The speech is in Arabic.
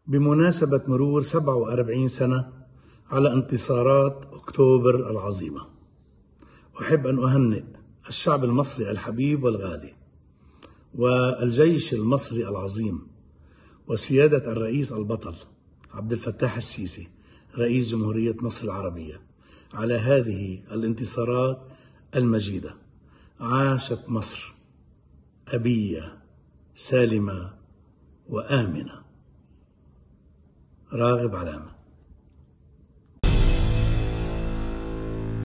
بمناسبة مرور 47 سنة على انتصارات أكتوبر العظيمة، أحب أن أهنئ الشعب المصري الحبيب والغالي والجيش المصري العظيم وسيادة الرئيس البطل عبد الفتاح السيسي رئيس جمهورية مصر العربية على هذه الانتصارات المجيدة. عاشت مصر أبية سالمة وآمنة. راغب علامة.